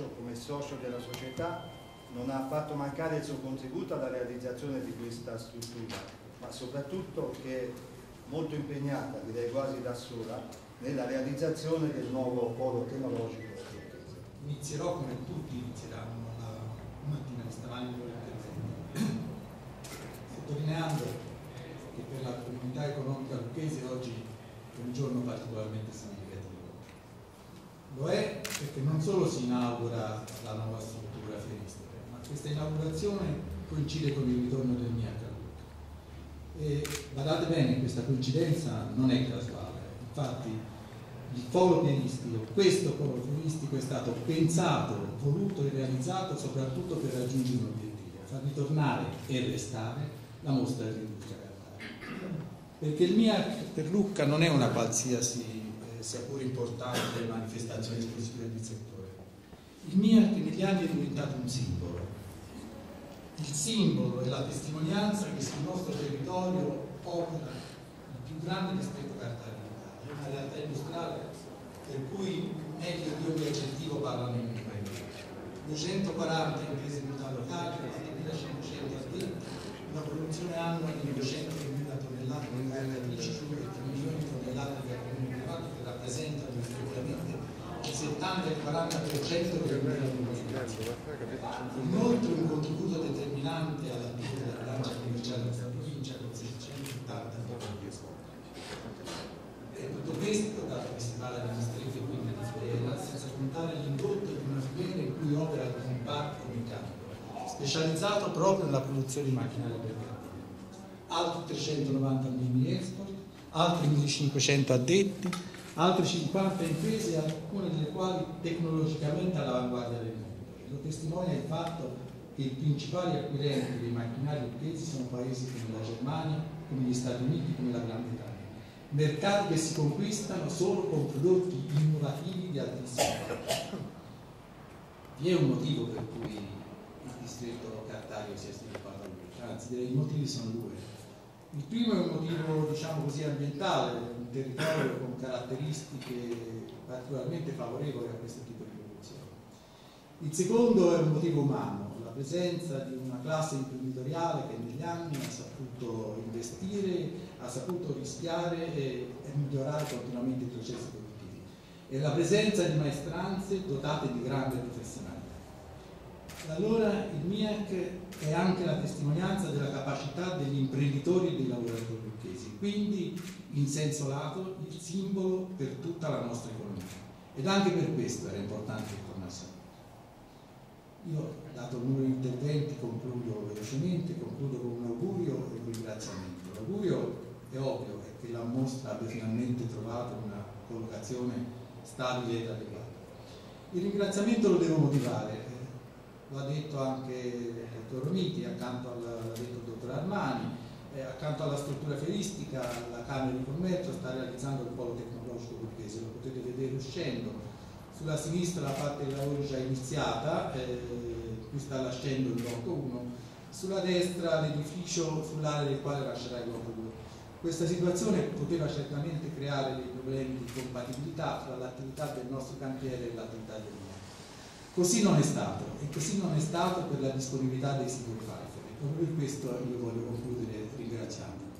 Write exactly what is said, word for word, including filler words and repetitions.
socio, come socio della società, non ha fatto mancare il suo contributo alla realizzazione di questa struttura, ma soprattutto che è molto impegnata, direi quasi da sola, nella realizzazione del nuovo polo tecnologico. Inizierò come tutti inizieranno la mattina di stamani sottolineando che per la comunità economica lucchese oggi è un giorno particolarmente significativo. Lo è perché non solo si inaugura la nuova struttura fieristica, ma questa inaugurazione coincide con il ritorno del M I A C a Lucca. E badate bene, questa coincidenza non è casuale. Infatti il polo fieristico, questo polo fieristico è stato pensato, voluto e realizzato soprattutto per raggiungere un obiettivo: far ritornare e restare la mostra dell'industria cartaria. Perché il M I A C per Lucca non è una qualsiasi, eh, sia pure importante, manifestazione esclusiva del settore. Il M I A C negli anni è diventato un simbolo. Il simbolo e la testimonianza che sul nostro territorio opera il più grande distretto cartario d'Italia, una realtà industriale per cui meglio di ogni aggettivo parlano in inglese. duecentoquaranta imprese unità locali, quattromilacinquecento addetti, una produzione annua di duecentomila tonnellate di cartatrici, e tre milioni di tonnellate di carbonio privato, che rappresentano rispettivamente il settanta e il quaranta per cento dell'Unione Europea. Inoltre un contributo determinante all'avvio della bilancia commerciale della provincia con seicentottanta milioni di euro. E tutto questo, dato che si parla di distretto e quindi di filiera, senza contare l'indotto di una filiera in cui opera il comparto meccanico, specializzato proprio nella produzione di macchinari per cattive. Altri trecentonovanta milioni di export, altri millecinquecento addetti, altre cinquanta imprese, alcune delle quali tecnologicamente all'avanguardia del mondo. Lo testimonia il fatto che i principali acquirenti dei macchinari lucchesi sono paesi come la Germania, come gli Stati Uniti, come la Gran Bretagna. Mercati che si conquistano solo con prodotti innovativi di altissimo valore. Vi è un motivo per cui il distretto cartario si è sviluppato a Lucca, anzi direi i motivi sono due. Il primo è un motivo, diciamo così, ambientale, un territorio con caratteristiche particolarmente favorevoli a questo tipo di produzione. Il secondo è un motivo umano, la presenza di una classe imprenditoriale che negli anni ha saputo investire, ha saputo rischiare e, e migliorare continuamente i processi produttivi, e la presenza di maestranze dotate di grande professionalità. Allora il M I A C è anche la testimonianza della capacità degli imprenditori e dei lavoratori lucchesi, quindi in senso lato il simbolo per tutta la nostra economia, ed anche per questo era importante che tornasse a Lucca. Io, dato il numero di interventi, concludo velocemente, concludo con un augurio e un ringraziamento. L'augurio è ovvio, è che la mostra abbia finalmente trovato una collocazione stabile ed adeguata. Il ringraziamento lo devo motivare. Lo ha detto anche il dottor Romiti, accanto al, l'ha detto il dottor Armani, eh, accanto alla struttura fieristica la Camera di Commercio sta realizzando il polo tecnologico lucchese, lo potete vedere uscendo. Sulla sinistra la parte del lavoro è già iniziata, eh, qui sta lasciando il blocco uno, sulla destra l'edificio sull'area del quale lascerà il blocco due. Questa situazione poteva certamente creare dei problemi di compatibilità tra l'attività del nostro cantiere e l'attività del mio. Così non è stato, e così non è stato per la disponibilità dei singoli partner. E proprio per questo io voglio concludere ringraziando.